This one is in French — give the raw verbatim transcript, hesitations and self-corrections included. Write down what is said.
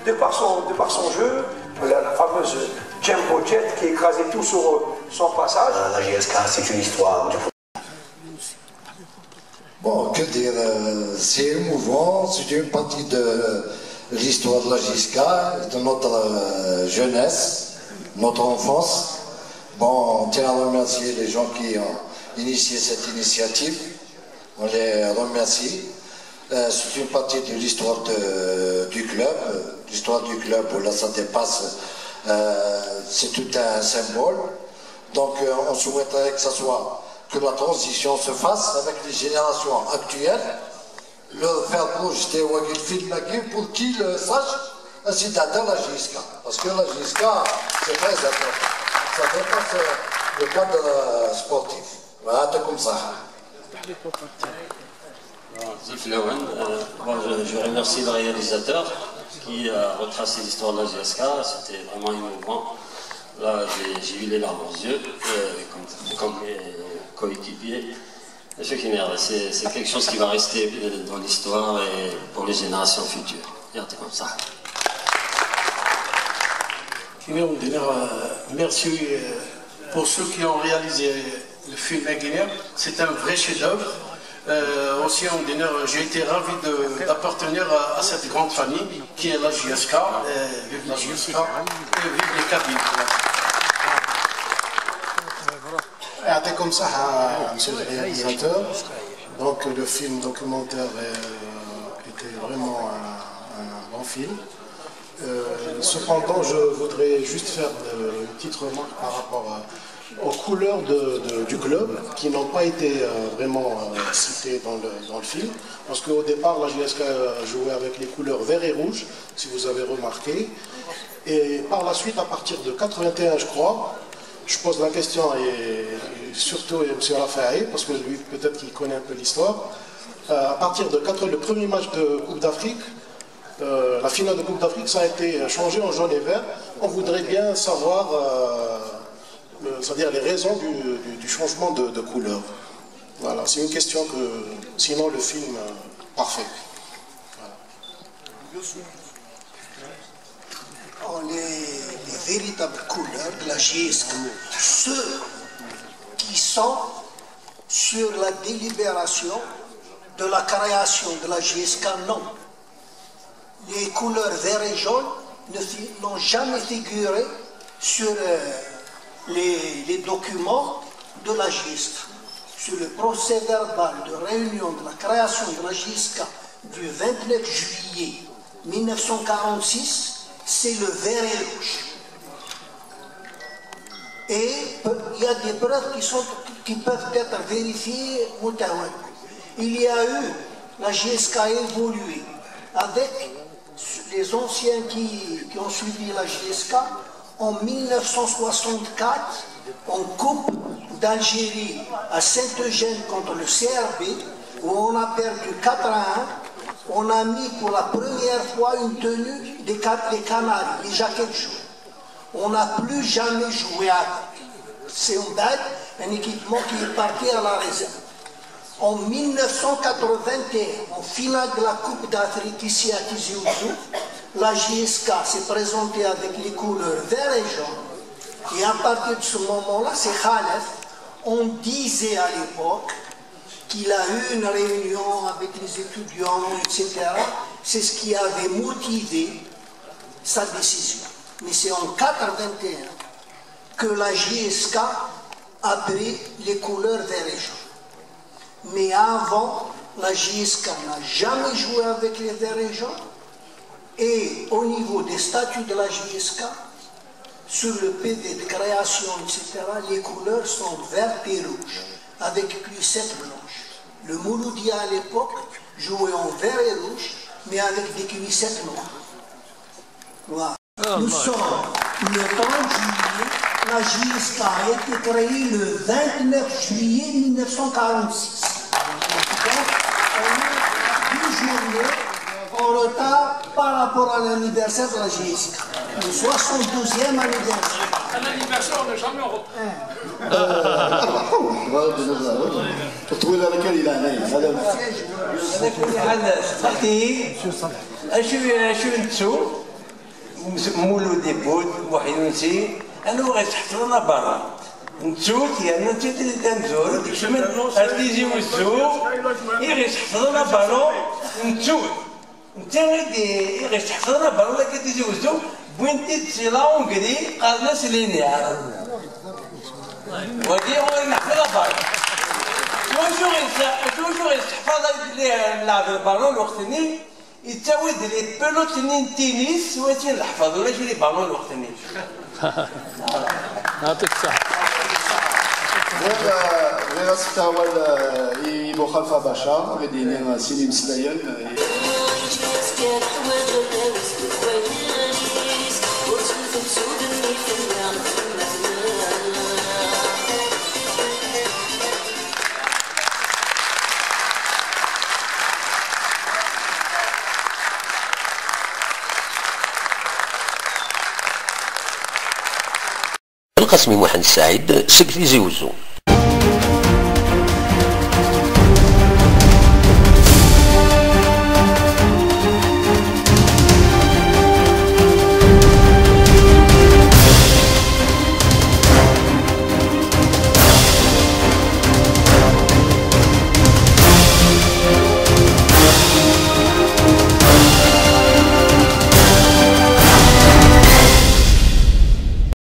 de par son, de par son jeu, la, la fameuse Jumbo Jet qui écrasait tout sur son passage. La J S K, c'est une histoire du foot. Bon, que dire, euh, c'est émouvant, c'est une partie de l'histoire de la J S K, de notre euh, jeunesse, notre enfance. Bon, on tient à remercier les gens qui ont initié cette initiative, on les remercie. Euh, c'est une partie de l'histoire du club, l'histoire du club où là ça dépasse, euh, c'est tout un symbole. Donc euh, on souhaiterait que ça soit, que la transition se fasse avec les générations actuelles, le faire projeter ou qu'il filme pour qu'ils sachent ainsi d'atteindre la J S K. Parce que la J S K, c'est très important. Ça dépasse le cadre sportif. Voilà, c'est comme ça. Zif Lewen, euh, moi je, je remercie le réalisateur qui a retracé l'histoire de la J S K, c'était vraiment émouvant. Là j'ai eu les larmes aux yeux, euh, comme, comme mes coéquipiers. C'est quelque chose qui va rester dans l'histoire et pour les générations futures. Regardez comme ça. Merci pour ceux qui ont réalisé le film Guinée. C'est un vrai chef-d'œuvre. Euh, aussi, j'ai été ravi d'appartenir à, à cette grande famille qui est la J S K. Euh, vive la J S K et vive les cabines. Et comme ça, monsieur le réalisateur, donc le film documentaire euh, était vraiment un, un bon film. Euh, cependant, je voudrais juste faire de, une petite remarque par rapport à, aux couleurs de, de, du club qui n'ont pas été euh, vraiment euh, citées dans le, dans le film. Parce qu'au départ, la J S K jouait avec les couleurs vert et rouge, si vous avez remarqué. Et par la suite, à partir de quatre-vingt-un, je crois, je pose la question, et, et surtout à M. Rafaï, parce que lui, peut-être qu'il connaît un peu l'histoire. Euh, à partir de quatre, le premier match de Coupe d'Afrique, Euh, la finale de Coupe d'Afrique, ça a été changé en jaune et vert. On voudrait bien savoir, euh, le, c'est-à-dire les raisons du, du, du changement de, de couleur. Voilà, c'est une question que, sinon le film, euh, parfait. Voilà. Oh, les, les véritables couleurs de la J S K, ceux qui sont sur la délibération de la création de la J S K, non. Les couleurs vert et jaune n'ont jamais figuré sur euh, les, les documents de la J S K. Sur le procès verbal de réunion de la création de la J S K du vingt-neuf juillet mille neuf cent quarante-six, c'est le vert et rouge. Et il y a des preuves qui, sont, qui peuvent être vérifiées. Il y a eu, la J S K a évolué avec les anciens qui, qui ont suivi la J S K en mille neuf cent soixante-quatre, en Coupe d'Algérie à Saint-Eugène contre le C R B, où on a perdu quatre à un. On a mis pour la première fois une tenue des, des Canaries, les jaquettes jaunes. On n'a plus jamais joué avec. C'est un équipement qui est parti à la réserve. En mille neuf cent quatre-vingt-un, en finale de la Coupe d'Afrique ici à Tizi Ouzou, la J S K s'est présentée avec les couleurs vert et jaune. Et à partir de ce moment-là, c'est Khalef. On disait à l'époque qu'il a eu une réunion avec les étudiants, et cetera. C'est ce qui avait motivé sa décision. Mais c'est en mille neuf cent quatre-vingt-un que la J S K a pris les couleurs vert et jaune. Mais avant, la J S K n'a jamais joué avec les verts et jaunes. Et au niveau des statuts de la J S K, sur le P V de création, et cetera, les couleurs sont vertes et rouges, avec cuissettes blanches. Le Mouloudia à l'époque jouait en vert et rouge, mais avec des cuissettes noires. Voilà. Oh, Nous sommes le trente juillet, la J S K a été créée le vingt-neuf juillet mille neuf cent quarante-six. Donc, on est dix journées en retard par rapport à l'anniversaire de la J S K. Le soixante-douzième anniversaire. Un anniversaire, on n'est jamais en retard. تقول انا كان لا هذا على كل حال صحتي شو شو نتسو مولودي بود وحيونسي أنا غير تحفظنا برا نتوت يعني نتوت اللي تنزور ديك الشمال غادي يجيو الزوج غير تحفظنا برا نتوت انت غادي غير تحفظنا برا ولا غادي يجيو الزوج بوينتي تسي لا اونغري قال ناس لينيار ودي هو نحفظها برا توجور توجور يتحفظ لعب البالون وقتني يتاود لي بلوت نين تينيس وتين الحفظ ولا يجي لي بالون وقتني يعطيك الصحة. غير غير اسكت هو يبو خلفه باشا غادي يدير سيني مسلايل القاسمي محمد السعيد سكتي زيوزو